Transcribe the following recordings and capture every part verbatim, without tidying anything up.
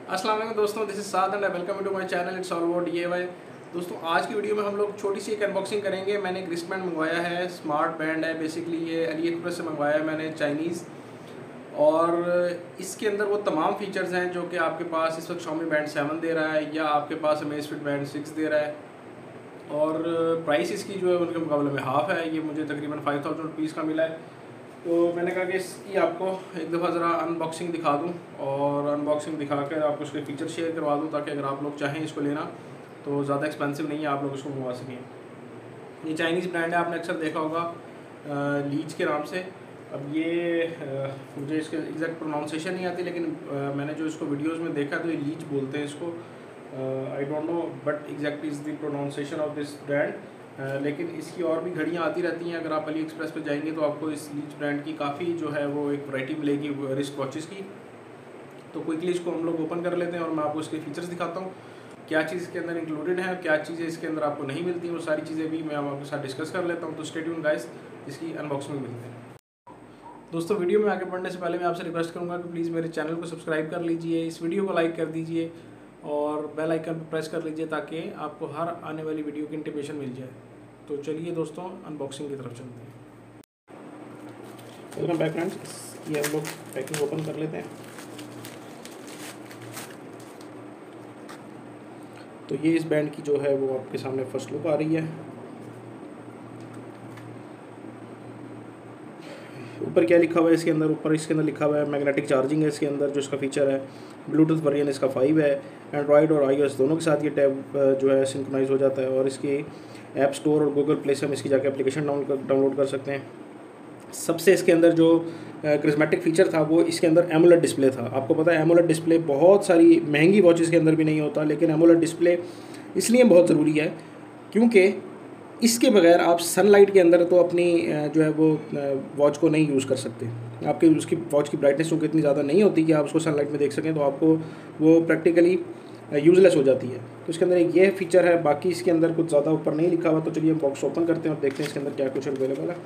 अस्सलाम वालेकुम दोस्तों, this is Saad and welcome to my channel it's all about D I Y. दोस्तों आज की वीडियो में हम लोग छोटी सी एक अनबॉक्सिंग करेंगे। मैंने एक रिस्टबैंड मंगवाया है, स्मार्ट बैंड है। बेसिकली ये अली एक्सप्रेस से मंगवाया है मैंने, चाइनीज़। और इसके अंदर वो तमाम फीचर्स हैं जो कि आपके पास इस वक्त Xiaomi बैंड सेवन दे रहा है या आपके पास अमेज़फिट बैंड सिक्स दे रहा है। और प्राइस इसकी जो है उनके मुकाबले में हाफ़ है। ये मुझे तकरीबन फाइव थाउजेंड रुपीज़ का मिला है। तो मैंने कहा कि इसकी आपको एक दफ़ा ज़रा अनबॉक्सिंग दिखा दूं और अनबॉक्सिंग दिखा कर आपको उसके फ़ीचर शेयर करवा दूं, ताकि अगर आप लोग चाहें इसको लेना तो ज़्यादा एक्सपेंसिव नहीं है, आप लोग इसको मंगवा सकें। ये चाइनीज़ ब्रांड है, आपने अक्सर देखा होगा लीच के नाम से। अब ये आ, मुझे इसके एग्जैक्ट प्रोनाउंसिएशन नहीं आती, लेकिन आ, मैंने जो इसको वीडियोज़ में देखा तो ये लीच बोलते हैं इसको। I don't know but exact is the pronunciation of this brand. Uh, लेकिन इसकी और भी घड़ियाँ आती रहती हैं। अगर आप अली एक्सप्रेस पे जाएंगे तो आपको इस लीच ब्रांड की काफ़ी जो है वो एक वैरायटी मिलेगी रिस्ट वॉचेस की। तो क्विकली इसको हम लोग ओपन कर लेते हैं और मैं आपको इसके फीचर्स दिखाता हूँ, क्या चीज़ इसके अंदर इंक्लूडेड है, क्या चीज़ें इसके अंदर आपको नहीं मिलती, वो सारी चीज़ें भी मैं आपके साथ डिस्कस कर लेता हूँ। तो स्टे ट्यून गाइस, इसकी अनबॉक्सिंग में मिलते हैं। दोस्तों वीडियो में आगे बढ़ने से पहले मैं आपसे रिक्वेस्ट करूँगा कि प्लीज़ मेरे चैनल को सब्सक्राइब कर लीजिए, इस वीडियो को लाइक कर दीजिए और बेल आइकन पर प्रेस कर लीजिए ताकि आपको हर आने वाली वीडियो की इंटीमेशन मिल जाए। तो चलिए दोस्तों अनबॉक्सिंग की तरफ चलते हैं। वेलकम बैक फ्रेंड्स, ये हम लोग पैकिंग ओपन कर लेते हैं। तो ये इस बैंड की जो है वो आपके सामने फर्स्ट लुक आ रही है। ऊपर क्या लिखा हुआ है इसके अंदर? ऊपर इसके अंदर लिखा हुआ है मैग्नेटिक चार्जिंग है इसके अंदर, जो इसका फीचर है। ब्लूटूथ वर्जन इसका फाइव है। एंड्रॉयड और आईओएस दोनों के साथ ये टैब जो है सिंक्रोनाइज हो जाता है और इसकी ऐप स्टोर और गूगल प्ले से हम इसकी जाके एप्लीकेशन डाउनलोड डाउनलोड कर सकते हैं। सबसे इसके अंदर जो क्रिस्मेटिक फीचर था वो इसके अंदर एमोलेड डिस्प्ले था। आपको पता है एमोलेड डिस्प्ले बहुत सारी महंगी वॉचेस के अंदर भी नहीं होता, लेकिन एमोलेड डिस्प्ले इसलिए बहुत ज़रूरी है क्योंकि इसके बगैर आप सनलाइट के अंदर तो अपनी जो है वो वॉच को नहीं यूज़ कर सकते। आपकी उसकी वॉच की ब्राइटनेस चूँकि इतनी ज़्यादा नहीं होती कि आप उसको सनलाइट में देख सकें, तो आपको वो प्रैक्टिकली यूज़लेस हो जाती है। तो इसके अंदर एक ये फीचर है, बाकी इसके अंदर कुछ ज़्यादा ऊपर नहीं लिखा हुआ। तो चलिए हम बॉक्स ओपन करते हैं और देखते हैं इसके अंदर क्या कुछ अवेलेबल है।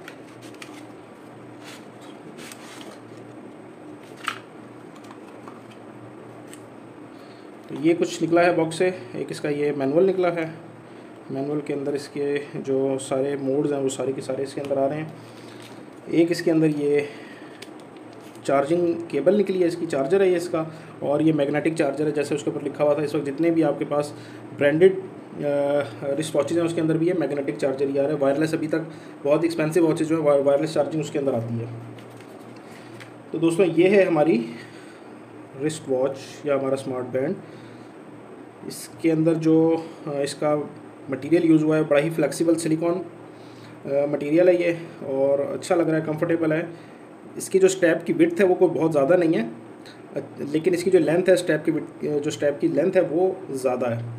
तो ये कुछ निकला है बॉक्स से। एक इसका ये मैनुअल निकला है। मैनुअल के अंदर इसके जो सारे मोड्स हैं वो सारे के सारे इसके अंदर आ रहे हैं। एक इसके अंदर ये चार्जिंग केबल निकली है, इसकी चार्जर है ये इसका, और ये मैग्नेटिक चार्जर है जैसे उसके ऊपर लिखा हुआ था। इस वक्त जितने भी आपके पास ब्रांडेड रिस्ट वॉचेज हैं उसके अंदर भी ये मैग्नेटिक चार्जर ही आ रहा है। वायरलेस अभी तक बहुत एक्सपेंसिव वॉचेज जो है वायरलेस चार्जिंग उसके अंदर आती है। तो दोस्तों ये है हमारी रिस्ट वॉच या हमारा स्मार्ट बैंड। इसके अंदर जो इसका मटेरियल यूज़ हुआ है बड़ा ही फ्लेक्सिबल सिलिकॉन मटेरियल है ये, और अच्छा लग रहा है, कंफर्टेबल है। इसकी जो स्ट्रैप की विड्थ है वो कोई बहुत ज़्यादा नहीं है, लेकिन इसकी जो लेंथ है स्ट्रैप की जो स्ट्रैप की लेंथ है वो ज़्यादा है।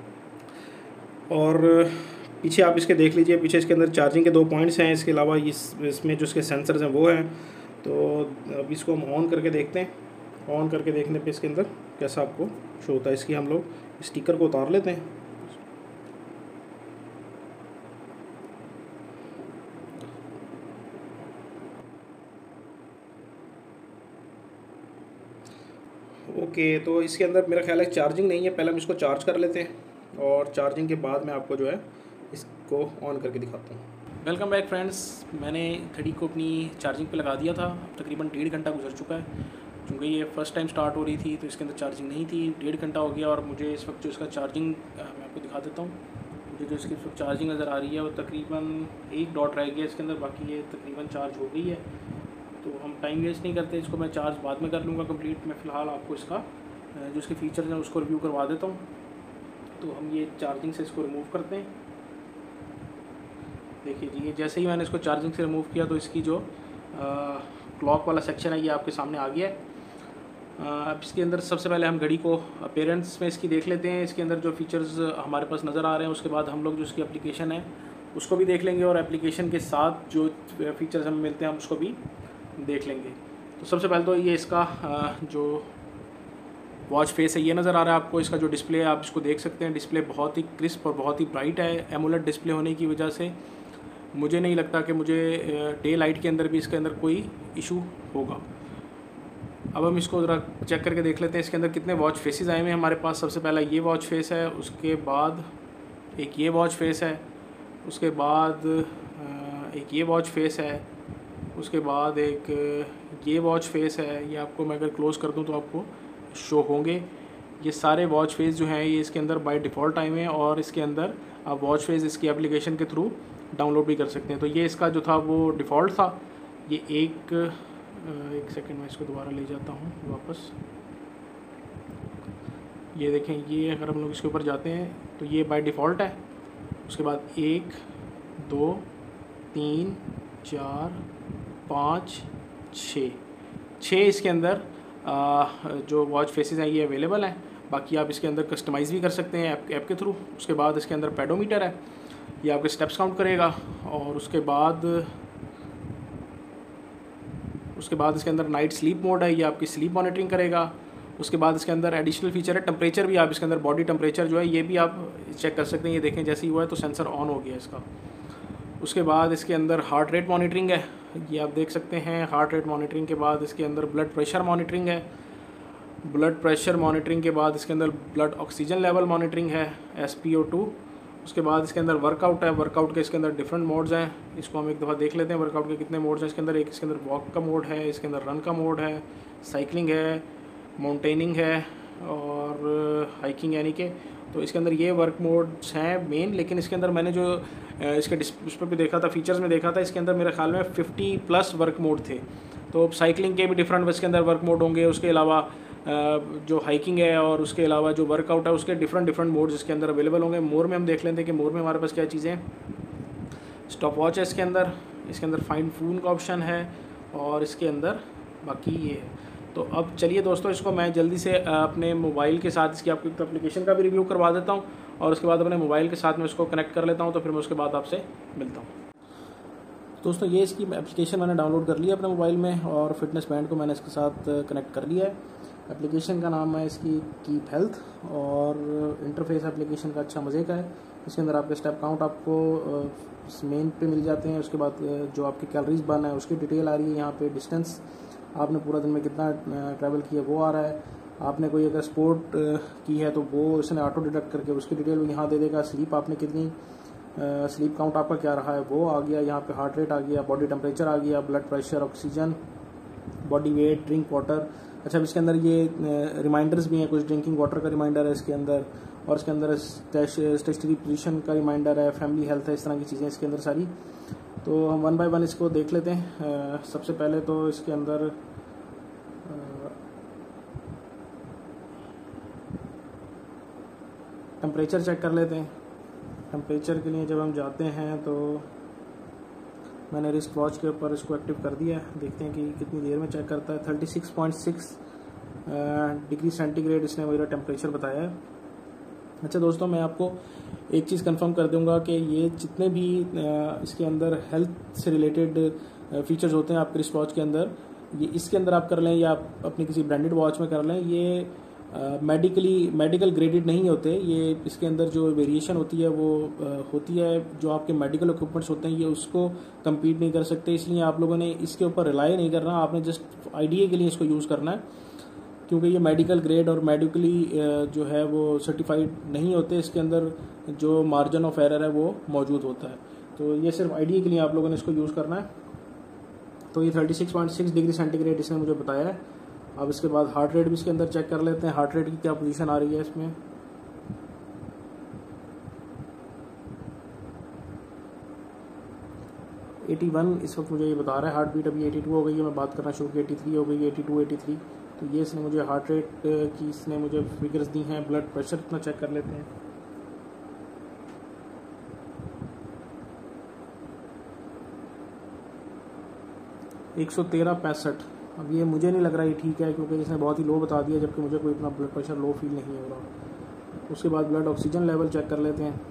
और पीछे आप इसके देख लीजिए, पीछे इसके अंदर चार्जिंग के दो पॉइंट्स हैं। इसके अलावा इस इसमें जो इसके सेंसर्स हैं वो हैं। तो अब इसको हम ऑन करके देखते हैं। ऑन करके देखने पे इसके अंदर कैसा आपको शो होता है। इसकी हम लोग स्टिकर को उतार लेते हैं। ओके, तो इसके अंदर मेरा ख्याल है चार्जिंग नहीं है। पहले हम इसको चार्ज कर लेते हैं और चार्जिंग के बाद मैं आपको जो है इसको ऑन करके दिखाता हूँ। वेलकम बैक फ्रेंड्स, मैंने घड़ी को अपनी चार्जिंग पे लगा दिया था। तकरीबन डेढ़ घंटा गुजर चुका है। क्योंकि ये फ़र्स्ट टाइम स्टार्ट हो रही थी तो इसके अंदर चार्जिंग नहीं थी। डेढ़ घंटा हो गया और मुझे इस वक्त जो इसका चार्जिंग मैं आपको दिखा देता हूँ। मुझे जो इसकी इस वक्त चार्जिंग नज़र आ रही है वो तकरीबन एक डॉट रह गया इसके अंदर, बाकी ये तकरीबन चार्ज हो गई है। तो हम टाइम वेस्ट नहीं करते, इसको मैं चार्ज बाद में कर लूँगा कंप्लीट। मैं फ़िलहाल आपको इसका जो इसके फ़ीचर्स हैं उसको रिव्यू करवा देता हूँ। तो हम ये चार्जिंग से इसको रिमूव करते हैं। देखिए जी, ये जैसे ही मैंने इसको चार्जिंग से रिमूव किया तो इसकी जो क्लॉक वाला सेक्शन है ये आपके सामने आ गया है। अब इसके अंदर सबसे पहले हम घड़ी को अपीयरेंस में इसकी देख लेते हैं। इसके अंदर जो फीचर्स हमारे पास नज़र आ रहे हैं, उसके बाद हम लोग जो इसकी एप्लीकेशन है उसको भी देख लेंगे और एप्लीकेशन के साथ जो फीचर्स हमें मिलते हैं हम उसको भी देख लेंगे। तो सबसे पहले तो ये इसका जो वॉच फेस है ये नज़र आ रहा है आपको। इसका जो डिस्प्ले है आप इसको देख सकते हैं। डिस्प्ले बहुत ही क्रिस्प और बहुत ही ब्राइट है। एमोलेड डिस्प्ले होने की वजह से मुझे नहीं लगता कि मुझे डे लाइट के अंदर भी इसके अंदर कोई इशू होगा। अब हम इसको ज़रा चेक करके देख लेते हैं इसके अंदर कितने वॉच फेसेस आए हुए हैं हमारे पास। सबसे पहला ये वॉच फेस है, उसके बाद एक ये वॉच फेस है, उसके बाद एक ये वॉच फेस है, उसके बाद एक ये वॉच फेस है। ये आपको मैं अगर क्लोज़ कर दूं तो आपको शो होंगे। ये सारे वॉच फेस जो हैं ये इसके अंदर बाय डिफ़ॉल्ट आए हुए हैं और इसके अंदर आप वॉच फेस इसकी एप्लीकेशन के थ्रू डाउनलोड भी कर सकते हैं। तो ये इसका जो था वो डिफ़ॉल्ट था। ये एक एक सेकंड में इसको दोबारा ले जाता हूँ वापस। ये देखें, ये अगर हम लोग इसके ऊपर जाते हैं तो ये बाय डिफ़ॉल्ट है। उसके बाद एक, दो, तीन, चार, पाँच, छः छः इसके अंदर आ, जो वॉच फेसेस हैं ये अवेलेबल हैं। बाकी आप इसके अंदर कस्टमाइज़ भी कर सकते हैं ऐप ऐप के थ्रू। उसके बाद इसके अंदर पेडोमीटर है, ये आपके स्टेप्स काउंट करेगा। और उसके बाद उसके बाद इसके अंदर नाइट स्लीप मोड है, ये आपकी स्लीप मॉनिटरिंग करेगा। उसके बाद इसके अंदर एडिशनल फीचर है टेम्परेचर भी। आप इसके अंदर बॉडी टेम्परेचर जो है ये भी आप चेक कर सकते हैं। ये देखें जैसे ही हुआ है तो सेंसर ऑन हो गया इसका। उसके बाद इसके अंदर हार्ट रेट मॉनिटरिंग है, ये आप देख सकते हैं। हार्ट रेट मॉनिटरिंग के बाद इसके अंदर ब्लड प्रेशर मॉनिटरिंग है। ब्लड प्रेशर मॉनिटरिंग के बाद इसके अंदर ब्लड ऑक्सीजन लेवल मॉनिटरिंग है, एस पी ओ टू। उसके बाद इसके अंदर वर्कआउट है। वर्कआउट के इसके अंदर डिफरेंट मोड्स हैं, इसको हम एक दफ़ा देख लेते हैं वर्कआउट के कितने मोड्स हैं इसके अंदर। एक इसके अंदर वॉक का मोड है, इसके अंदर रन का मोड है, साइकिलिंग है, माउंटेनिंग है और हाइकिंग यानी कि। तो इसके अंदर ये वर्क मोड्स हैं मेन। लेकिन इसके अंदर मैंने जो इसके डिस्प्ले पे देखा था, फीचर्स में देखा था, इसके अंदर मेरे ख्याल में फिफ्टी प्लस वर्क मोड थे। तो साइकिलिंग के भी डिफरेंट इसके अंदर वर्क मोड होंगे। उसके अलावा जो हाइकिंग है और उसके अलावा जो वर्कआउट है उसके डिफरेंट डिफरेंट मोड्स इसके अंदर अवेलेबल होंगे। मोर में हम देख लेते हैं कि मोर में हमारे पास क्या चीज़ें हैं। स्टॉप वॉच है इसके अंदर, इसके अंदर फाइंड फोन का ऑप्शन है और इसके अंदर बाकी ये है। तो अब चलिए दोस्तों, इसको मैं जल्दी से अपने मोबाइल के साथ इसकी आपको एप्लीकेशन का भी रिव्यू करवा देता हूँ और उसके बाद अपने मोबाइल के साथ मैं इसको कनेक्ट कर लेता हूँ। तो फिर मैं उसके बाद आपसे मिलता हूँ। दोस्तों ये इसकी एप्लीकेशन मैंने डाउनलोड कर लिया अपने मोबाइल में और फिटनेस बैंड को मैंने इसके साथ कनेक्ट कर लिया है। एप्लीकेशन का नाम है इसकी कीप हेल्थ और इंटरफेस एप्लीकेशन का अच्छा मज़े का है। इसके अंदर आपके स्टेप काउंट आपको मेन पे मिल जाते हैं। उसके बाद जो आपकी कैलोरीज बर्न है उसकी डिटेल आ रही है यहाँ पे। डिस्टेंस आपने पूरा दिन में कितना ट्रैवल किया वो आ रहा है। आपने कोई अगर स्पोर्ट की है तो वो इसने ऑटो डिडक्ट करके उसकी डिटेल यहाँ दे देगा। स्लीप आपने कितनी, स्लीप काउंट आपका क्या रहा है वो आ गया यहाँ पे। हार्ट रेट आ गया, बॉडी टेम्परेचर आ गया, blood pressure, oxygen, body weight, drink water. अच्छा, इसके अंदर ये रिमाइंडर्स भी हैं, कुछ ड्रिंकिंग वाटर का रिमाइंडर है इसके अंदर और इसके अंदर स्टेशनरी पोजीशन का रिमाइंडर है, फैमिली हेल्थ है, इस तरह की चीज़ें इसके अंदर सारी। तो हम वन बाय वन इसको देख लेते हैं। सबसे पहले तो इसके अंदर टेम्परेचर चेक कर लेते हैं। टेम्परेचर के लिए जब हम जाते हैं तो मैंने रिस्ट वॉच के ऊपर इसको एक्टिव कर दिया है। देखते हैं कि कितनी देर में चेक करता है। Thirty six point six degree centigrade इसने मेरा टेम्परेचर बताया है। अच्छा दोस्तों, मैं आपको एक चीज़ कंफर्म कर दूंगा कि ये जितने भी इसके अंदर हेल्थ से रिलेटेड फीचर्स होते हैं आपके रिस्ट वॉच के अंदर, ये इसके अंदर आप कर लें या आप अपनी किसी ब्रांडेड वॉच में कर लें, ये मेडिकली मेडिकल ग्रेडेड नहीं होते। ये इसके अंदर जो वेरिएशन होती है वो आ, होती है, जो आपके मेडिकल इक्विपमेंट्स होते हैं ये उसको कम्पीट नहीं कर सकते। इसलिए आप लोगों ने इसके ऊपर रिलाई नहीं करना, आपने जस्ट आइडिया के लिए इसको यूज़ करना है, क्योंकि ये मेडिकल ग्रेड और मेडिकली जो है वो सर्टिफाइड नहीं होते। इसके अंदर जो मार्जिन ऑफ एरर है वो मौजूद होता है। तो ये सिर्फ आइडिया के लिए आप लोगों ने इसको यूज़ करना है। तो ये thirty six point six degree centigrade इसने मुझे बताया है। अब इसके बाद हार्ट रेट भी इसके अंदर चेक कर लेते हैं। हार्ट रेट की क्या पोजीशन आ रही है इसमें। इक्यासी इस वक्त मुझे ये बता रहा है। हार्ट बीट अभी बयासी हो गई है, मैं बात करना शुरू की तिरासी हो गई है, बयासी, तिरासी। तो ये इसने मुझे हार्ट रेट की इसने मुझे फिगर्स दी हैं। ब्लड प्रेशर इतना चेक कर लेते हैं। एक सौ तेरह पैंसठ। अब ये मुझे नहीं लग रहा ये ठीक है, क्योंकि इसने बहुत ही लो बता दिया, जबकि मुझे कोई इतना ब्लड प्रेशर लो फील नहीं हो रहा। उसके बाद ब्लड ऑक्सीजन लेवल चेक कर लेते हैं।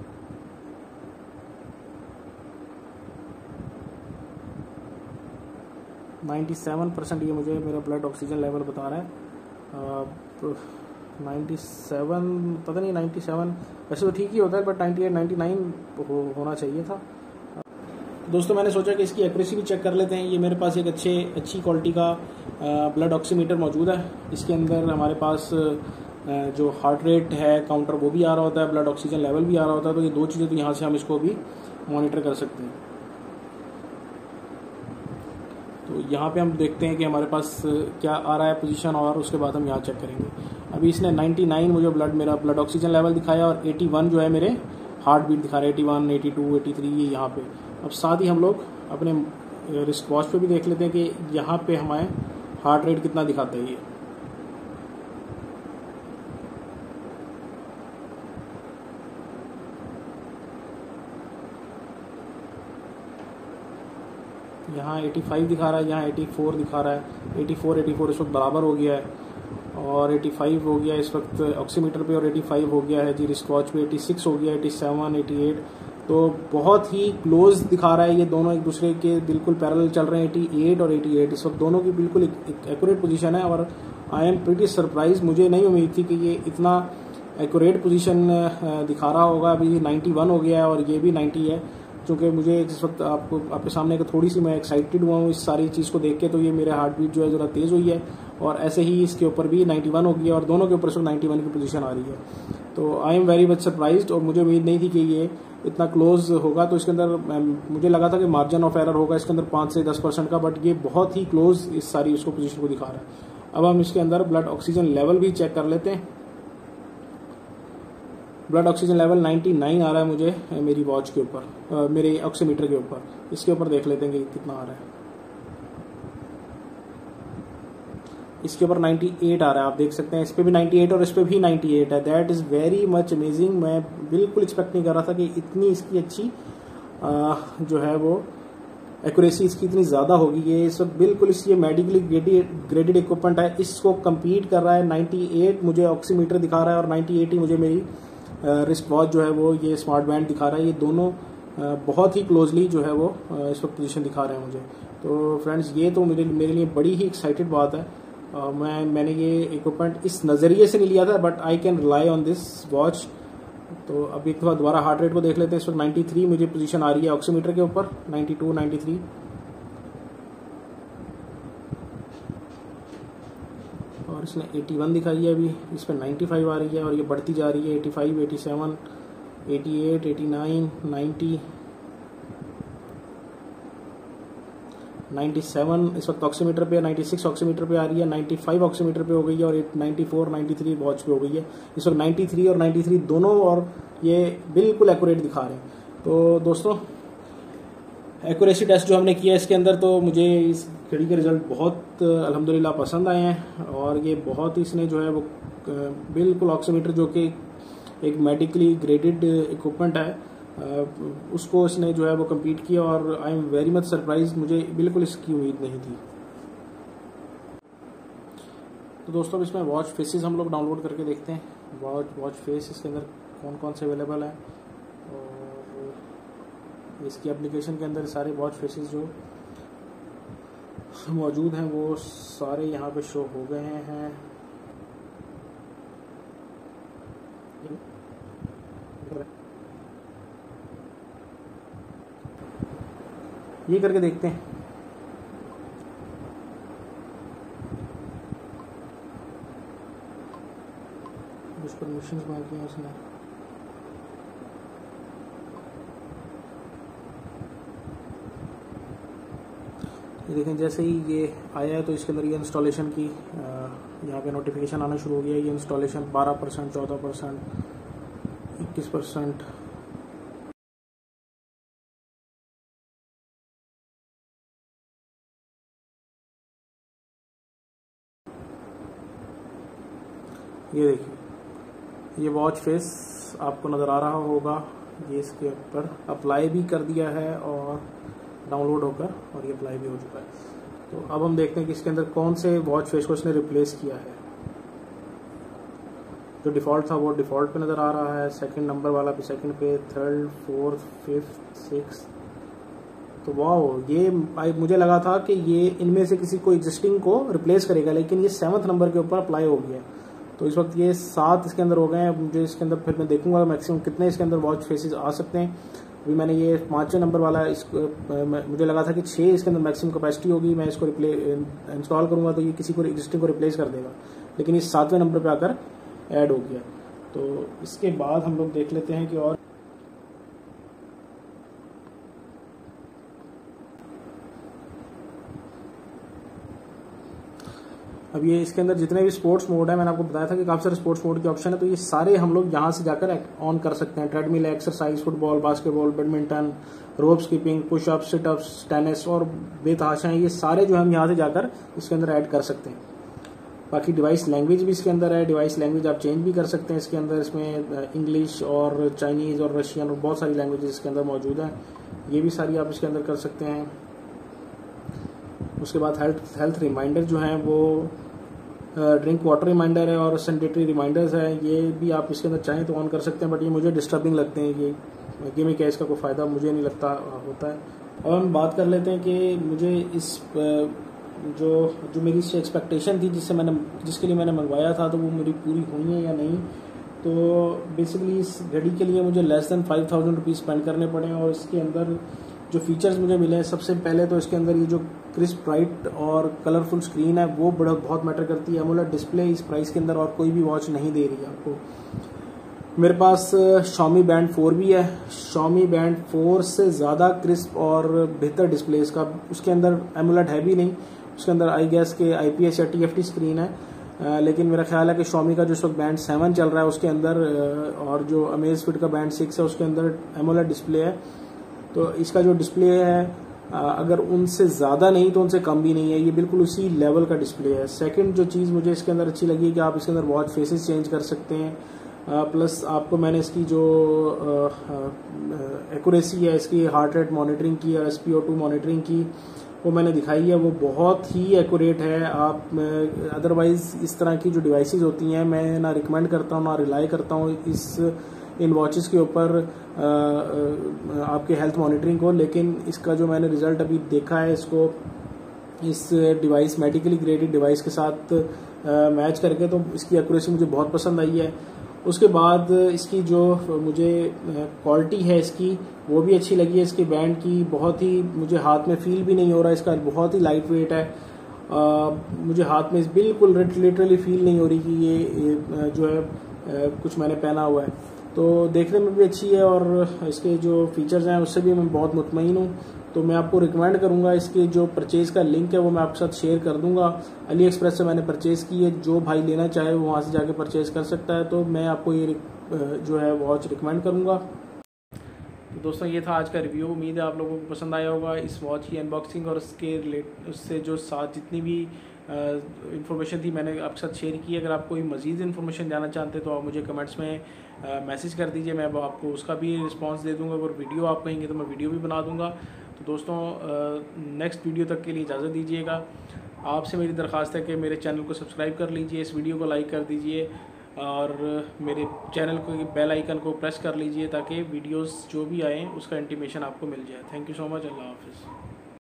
सत्तानवे परसेंट ये मुझे मेरा ब्लड ऑक्सीजन लेवल बता रहा है। सत्तानवे पता नहीं, सत्तानवे वैसे तो ठीक ही होता है, बट अट्ठानवे, निन्यानवे हो, होना चाहिए था। दोस्तों मैंने सोचा कि इसकी एक्यूरेसी भी चेक कर लेते हैं। ये मेरे पास एक अच्छे अच्छी क्वालिटी का ब्लड ऑक्सीमीटर मौजूद है। इसके अंदर हमारे पास जो हार्ट रेट है काउंटर वो भी आ रहा होता है, ब्लड ऑक्सीजन लेवल भी आ रहा होता है। तो ये दो चीज़ें तो यहाँ से हम इसको भी मॉनिटर कर सकते हैं। तो यहाँ पे हम देखते हैं कि हमारे पास क्या आ रहा है पोजीशन, और उसके बाद हम यहाँ चेक करेंगे। अभी इसने निन्यानवे मुझे ब्लड मेरा ब्लड ऑक्सीजन लेवल दिखाया और इक्यासी जो है मेरे हार्ट बीट दिखा रहा है, इक्यासी, बयासी, तिरासी ये यहाँ पे। अब साथ ही हम लोग अपने रिस्ट वॉच पे भी देख लेते हैं कि यहाँ पे हमारे हार्ट रेट कितना दिखाता है ये। यहाँ पचासी दिखा रहा है, यहाँ चौरासी दिखा रहा है। चौरासी चौरासी इस वक्त बराबर हो गया है और पचासी हो गया इस वक्त ऑक्सीमीटर पे, और पचासी हो गया है जी रिस्ट वॉच पे। छियासी हो गया, सत्तासी, अट्ठासी। तो बहुत ही क्लोज दिखा रहा है, ये दोनों एक दूसरे के बिल्कुल पैरेलल चल रहे हैं। अट्ठासी और अट्ठासी इस वक्त दोनों की बिल्कुल एक एक्यूरेट पोजीशन है, और आई एम प्रीटी सरप्राइज। मुझे नहीं उम्मीद थी कि ये इतना एक्यूरेट पोजीशन दिखा रहा होगा। अभी इक्यानवे हो गया है और ये भी नब्बे है। क्योंकि मुझे इस वक्त आपको आपके सामने का थोड़ी सी मैं एक्साइटेड हुआ हूँ इस सारी चीज़ को देख के, तो ये मेरे हार्ट बीट जो है ज़रा तेज़ हुई है, और ऐसे ही इसके ऊपर भी इक्यानवे हो गया और दोनों के ऊपर इस वक्त इक्यानवे की पोजीशन आ रही है। तो I am very much surprised, और मुझे उम्मीद नहीं थी कि ये इतना क्लोज होगा। तो इसके अंदर मुझे लगा था कि मार्जिन ऑफ एरर होगा इसके अंदर पाँच से दस परसेंट का, बट ये बहुत ही क्लोज इस सारी उसको पोजीशन को दिखा रहा है। अब हम इसके अंदर ब्लड ऑक्सीजन लेवल भी चेक कर लेते हैं। ब्लड ऑक्सीजन लेवल निन्यानवे आ रहा है मुझे मेरी वॉच के ऊपर, मेरे ऑक्सीमीटर के ऊपर। इसके ऊपर देख लेते हैं कि कितना आ रहा है। इसके ऊपर अट्ठानवे आ रहा है, आप देख सकते हैं। इस पे भी अट्ठानवे और इस पे भी अट्ठानवे है। That is very much amazing. मैं बिल्कुल एक्सपेक्ट नहीं कर रहा था कि इतनी इसकी अच्छी आ, जो है वो एक्यूरेसी इसकी इतनी ज़्यादा होगी। ये इस वक्त बिल्कुल इस ये मेडिकली ग्रेडेड इक्विपमेंट है, इसको कम्पीट कर रहा है। अट्ठानवे मुझे ऑक्सीमीटर दिखा रहा है और नब्बे मुझे मेरी रिस्ट वॉच जो है वो ये स्मार्ट बैंड दिखा रहा है। ये दोनों बहुत ही क्लोजली जो है वो इस वक्त पोजीशन दिखा रहे हैं मुझे। तो फ्रेंड्स, ये तो मेरे मेरे लिए बड़ी ही एक्साइटेड बात है। Uh, मैं मैंने ये इक्विपमेंट इस नज़रिए से नहीं लिया था, but I can rely on this watch. तो अभी एक बार दोबारा हार्ट रेट को देख लेते हैं। इस वक्त तिरानवे मुझे पोजीशन आ रही है ऑक्सीमीटर के ऊपर, बानवे, तिरानवे। और इसने इक्यासी दिखाई है, अभी इस पर पचानवे आ रही है और ये बढ़ती जा रही है। पचासी, सत्तासी, अट्ठासी, नवासी, नब्बे, सत्तानवे इस वक्त ऑक्सीमीटर पे, छियानवे ऑक्सीमीटर पे आ रही है, पचानवे ऑक्सीमीटर पे हो गई है और चौरानवे, तिरानवे वॉच पे हो गई है। इस वक्त तिरानवे और तिरानवे दोनों और ये बिल्कुल एक्यूरेट दिखा रहे हैं। तो दोस्तों, एक्यूरेसी टेस्ट जो हमने किया इसके अंदर, तो मुझे इस घड़ी के रिजल्ट बहुत अल्हम्दुलिल्लाह पसंद आए हैं। और ये बहुत ही इसने जो है वो बिल्कुल ऑक्सीमीटर जो कि एक मेडिकली ग्रेडेड इक्विपमेंट है, उसको इसने जो है वो कम्पीट किया, और I am very much surprise. मुझे बिल्कुल इसकी उम्मीद नहीं थी। तो दोस्तों, इसमें वॉच फेसेस हम लोग डाउनलोड करके देखते हैं। वॉच वॉच फेस इसके अंदर कौन कौन से अवेलेबल हैं, और इसकी एप्लीकेशन के अंदर सारे वॉच फेसेस जो मौजूद हैं वो सारे यहाँ पे शो हो गए हैं। ये करके देखते हैं। कुछ परमिशंस मांगी हैं उसने। ये देखें, जैसे ही ये आया है तो इसके अंदर ये इंस्टॉलेशन की यहाँ पे नोटिफिकेशन आना शुरू हो गया है। ये इंस्टॉलेशन बारह परसेंट, चौदह परसेंट, इक्कीस परसेंट। ये देखिए, ये वॉच फेस आपको नज़र आ रहा होगा। ये इसके ऊपर अप्लाई भी कर दिया है और डाउनलोड होकर, और ये अप्लाई भी हो चुका है। तो अब हम देखते हैं कि इसके अंदर कौन से वॉच फेस को इसने रिप्लेस किया है। जो डिफ़ॉल्ट था वो डिफ़ॉल्ट पे नज़र आ रहा है, सेकंड नंबर वाला पे सेकंड पे, थर्ड, फोर्थ, फिफ्थ, सिक्स। तो वाह, ये मुझे लगा था कि ये इनमें से किसी को एग्जिस्टिंग को रिप्लेस करेगा, लेकिन ये सेवन्थ नंबर के ऊपर अप्लाई हो गया। तो इस वक्त ये सात इसके अंदर हो गए हैं। मुझे इसके अंदर फिर मैं देखूंगा मैक्सिमम कितने इसके अंदर वॉच फेसेस आ सकते हैं। अभी मैंने ये पाँचवें नंबर वाला इसको मुझे लगा था कि छः इसके अंदर मैक्सिमम कैपेसिटी होगी, मैं इसको रिप्ले इंस्टॉल करूँगा तो ये किसी को एग्जिस्टिंग को रिप्लेस कर देगा, लेकिन इस सातवें नंबर पे आकर ऐड हो गया। तो इसके बाद हम लोग देख लेते हैं कि और अब ये इसके अंदर जितने भी स्पोर्ट्स मोड है, मैंने आपको बताया था कि काफ़ी सारे स्पोर्ट्स मोड के ऑप्शन है, तो ये सारे हम लोग यहाँ से जाकर ऑन कर सकते हैं। Treadmill, exercise, football, basketball, badminton, rope skipping, pushup, situps, tennis और बेतहाशा हैं, ये सारे जो हम यहाँ से जाकर इसके अंदर ऐड कर सकते हैं। बाकी डिवाइस लैंग्वेज भी इसके अंदर है, डिवाइस लैंग्वेज आप चेंज भी कर सकते हैं इसके अंदर। इसमें इंग्लिश और चाइनीज़ और रशियन और बहुत सारी लैंग्वेजेस इसके अंदर मौजूद हैं, ये भी सारी आप इसके अंदर कर सकते हैं। उसके बाद हेल्थ हेल्थ रिमाइंडर जो हैं वो ड्रिंक वाटर रिमाइंडर है और सैनिटरी रिमाइंडर्स है, ये भी आप इसके अंदर चाहें तो ऑन कर सकते हैं, बट ये मुझे डिस्टर्बिंग लगते हैं, ये गेमिंग का इसका कोई फ़ायदा मुझे नहीं लगता होता है। अब हम बात कर लेते हैं कि मुझे इस जो जो मेरी एक्सपेक्टेशन थी जिससे मैंने जिसके लिए मैंने मंगवाया था, तो वो मेरी पूरी हुई है या नहीं। तो बेसिकली इस घड़ी के लिए मुझे less than five thousand rupees spend करने पड़े और इसके अंदर जो फीचर्स मुझे मिले हैं, सबसे पहले तो इसके अंदर ये जो क्रिस्प ब्राइट और कलरफुल स्क्रीन है वो बड़ा बहुत मैटर करती है। एमोलेड डिस्प्ले इस प्राइस के अंदर और कोई भी वॉच नहीं दे रही है आपको। मेरे पास Xiaomi बैंड फोर भी है, Xiaomi बैंड फोर से ज़्यादा क्रिस्प और बेहतर डिस्प्ले इसका, उसके अंदर एमोलेड है भी नहीं, उसके अंदर आई गैस के आई पी एस या टी एफ टी स्क्रीन है। आ, लेकिन मेरा ख्याल है कि Xiaomi का जो इस वक्त बैंड सेवन चल रहा है उसके अंदर और जो अमेज़फिट का बैंड सिक्स है उसके अंदर एमोलेड डिस्प्ले है। तो इसका जो डिस्प्ले है अगर उनसे ज़्यादा नहीं तो उनसे कम भी नहीं है, ये बिल्कुल उसी लेवल का डिस्प्ले है। सेकंड जो चीज़ मुझे इसके अंदर अच्छी लगी है कि आप इसके अंदर वॉच फेसेस चेंज कर सकते हैं, प्लस आपको मैंने इसकी जो एक्यूरेसी है, इसकी हार्ट रेट मॉनिटरिंग की और S P O two monitoring की वो मैंने दिखाई है, वो बहुत ही एक्यूरेट है। आप अदरवाइज़ इस तरह की जो डिवाइसेस होती हैं मैं ना रिकमेंड करता हूँ ना रिलाई करता हूँ इस इन वॉचेस के ऊपर आपके हेल्थ मॉनिटरिंग को, लेकिन इसका जो मैंने रिजल्ट अभी देखा है इसको इस डिवाइस मेडिकली ग्रेडेड डिवाइस के साथ मैच करके, तो इसकी एक्यूरेसी मुझे बहुत पसंद आई है। उसके बाद इसकी जो मुझे क्वालिटी है इसकी वो भी अच्छी लगी है, इसके बैंड की बहुत ही मुझे हाथ में फील भी नहीं हो रहा, इसका बहुत ही लाइट वेट है। आ, मुझे हाथ में बिल्कुल लिटरली फील नहीं हो रही कि ये, ये जो है कुछ मैंने पहना हुआ है। तो देखने में भी अच्छी है और इसके जो फीचर्स हैं उससे भी मैं बहुत मुतमईन हूँ। तो मैं आपको रिकमेंड करूँगा, इसके जो परचेज़ का लिंक है वो मैं आपके साथ शेयर कर दूँगा। अली एक्सप्रेस से मैंने परचेज़ की है, जो भाई लेना चाहे वो वहाँ से जाके परचेज़ कर सकता है। तो मैं आपको ये जो है वॉच रिकमेंड करूँगा। तो दोस्तों ये था आज का रिव्यू, उम्मीद है आप लोगों को पसंद आया होगा इस वॉच की अनबॉक्सिंग और उसके रिलेट उससे जो साथ जितनी भी इन्फॉर्मेशन थी मैंने आपके साथ शेयर की। अगर आप कोई मज़ीद इन्फॉर्मेशन जानना चाहते हैं तो आप मुझे कमेंट्स में मैसेज कर दीजिए, मैं आपको उसका भी रिस्पांस दे दूंगा। अगर वीडियो आप कहेंगे तो मैं वीडियो भी बना दूंगा। तो दोस्तों नेक्स्ट वीडियो तक के लिए इजाज़त दीजिएगा। आपसे मेरी दरख्वास्त है कि मेरे चैनल को सब्सक्राइब कर लीजिए, इस वीडियो को लाइक कर दीजिए और मेरे चैनल को बेल आइकन को प्रेस कर लीजिए ताकि वीडियोस जो भी आएँ उसका इंटीमेशन आपको मिल जाए। Thank you so much. अल्लाह हाफ़िज़।